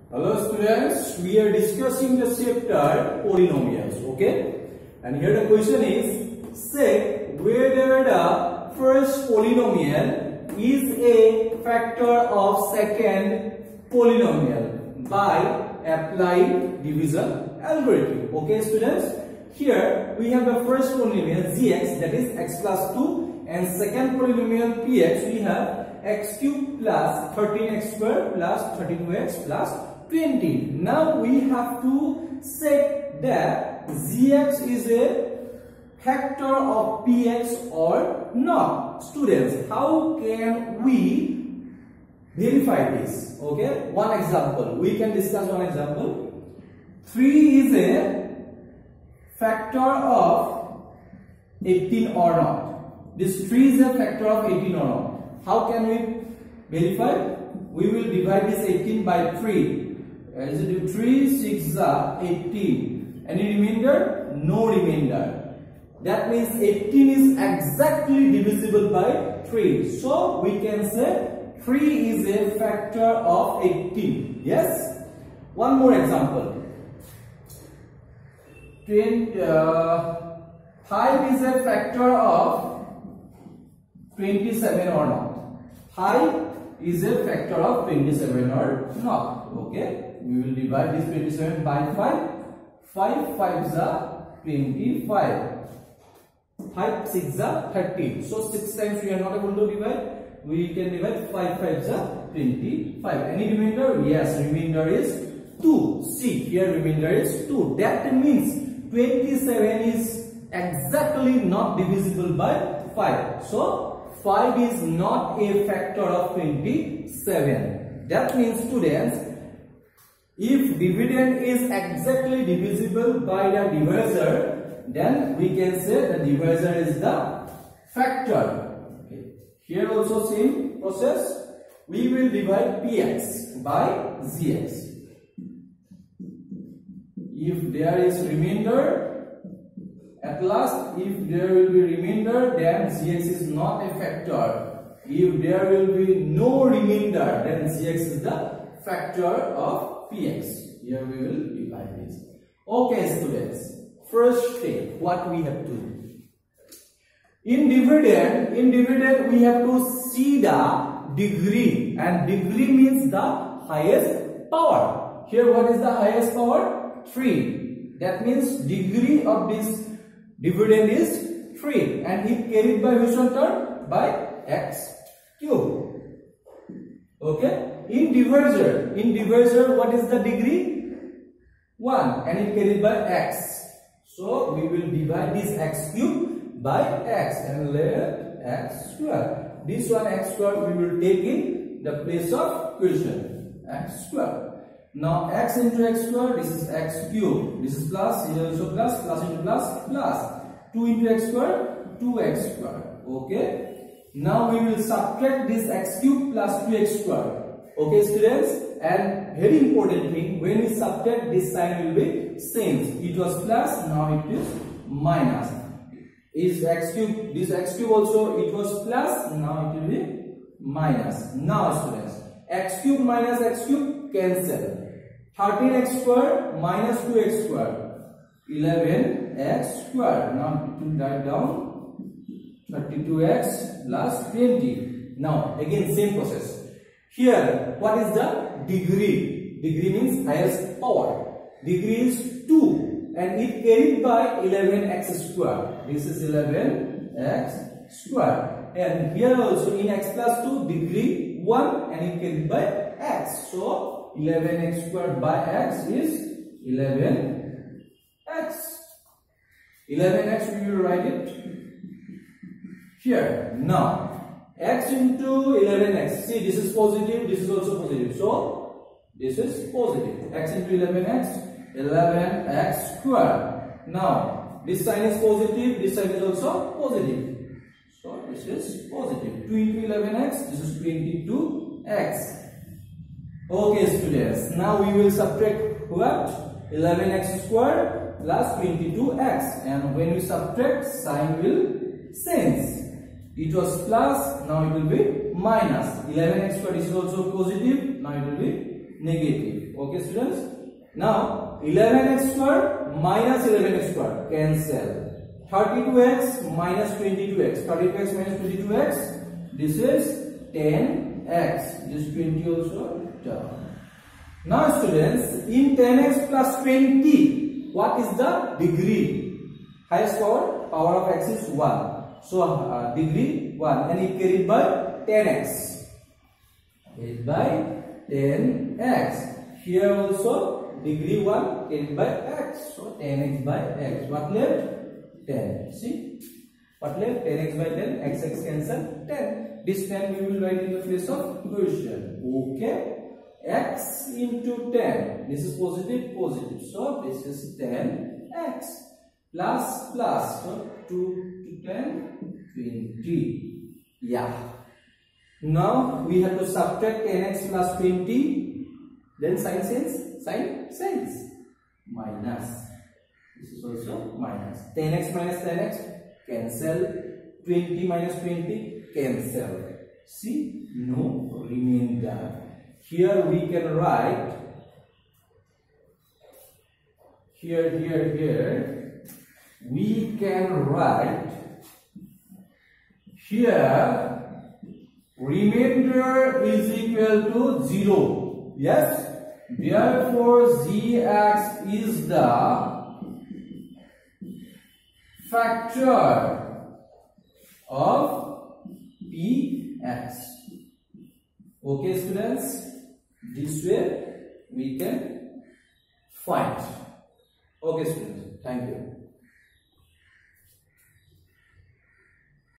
Hello students, we are discussing the chapter polynomials, okay? And here the question is, say whether the first polynomial is a factor of second polynomial by applying division algorithm. Okay students, here we have the first polynomial gx, that is x plus 2, and second polynomial px, we have x cube plus 13x square plus 32x plus 20. Now we have to check that gx is a factor of px or not. Students, how can we verify this? Okay, one example, we can discuss one example. 3 is a factor of 18 or not. This 3 is a factor of 18 or not. How can we verify? We will divide this 18 by 3. As it is 3, 6 are 18. Any remainder? No remainder. That means 18 is exactly divisible by 3. So we can say 3 is a factor of 18. Yes? One more example. 5 is a factor of 27 or not. 5 is a factor of 27 or not. Okay? We will divide this 27 by 5. 5 5s are 25. 5 6s are 30. So 6 times we are not able to divide. We can divide 5 5s are 25. Any remainder? Yes, remainder is 2. See, here remainder is 2. That means 27 is exactly not divisible by 5. So 5 is not a factor of 27. That means students, if dividend is exactly divisible by the divisor, then we can say the divisor is the factor. Okay. Here also same process. We will divide px by gx. If there is remainder, at last if there will be remainder, then gx is not a factor. If there will be no remainder, then gx is the factor of px. Here we will divide this. Okay students, first step, what we have to do? In dividend we have to see the degree, and degree means the highest power. Here what is the highest power? 3. That means degree of this dividend is 3, and if carried by which one term? By x cube. Okay. In divisor, what is the degree? 1, and it carried by x. So we will divide this x cube by x and let x square. This one x square we will take in the place of question, x square. Now x into x square, this is x cube. This is plus, here also plus, plus into plus, plus. 2 into x square, 2x square. Okay. Now we will subtract this x cube plus 2x square. Okay students, and very important thing, when we subtract, this sign will be same. It was plus, now it is minus. Is x cube, this x cube also, it was plus, now it will be minus. Now students, x cube minus x cube cancel. 13x square minus 2x square, 11x square. Now it will write down 32x plus 20. Now again same process. Here, what is the degree? Degree means highest power. Degree is 2, and it carried by 11x square. This is 11x square. And here also in x plus 2, degree 1, and it carried by x. So 11x squared by x is 11x. 11x, we will write it here. Now x into 11x. See, this is positive, this is also positive. So, this is positive. X into 11x, 11x square. Now, this sign is positive, this sign is also positive. So, this is positive. 2 into 11x, this is 22x. Okay, students. Now, we will subtract what? 11x square plus 22x. And when we subtract, sign will change. It was plus, now it will be minus. 11x squared is also positive, now it will be negative. Okay students, now 11x square minus 11x square cancel. 32x minus 22x, 32x minus 22x, this is 10x, this 20 also down. Now students, in 10x plus 20, what is the degree? Highest power of x is 1. So degree 1 and it carried by 10x. Carried by 10x. Here also degree 1 carried by x. So 10x by x. What left? 10. See? What left? 10x by 10. X cancel 10. This 10 we will write in the place of question. Okay. X into 10. This is positive. So this is 10x. Plus. So 2 to 10, 20. Yeah. Now we have to subtract 10x plus 20. Then sign sense. Minus. This is also minus. 10x minus 10x cancel. 20 minus 20 cancel. See, no remainder. Here we can write. Here. We can write. Here remainder is equal to 0. Yes. Therefore, Gx is the factor of Px. Okay, students. This way we can find. Okay, students. Thank you.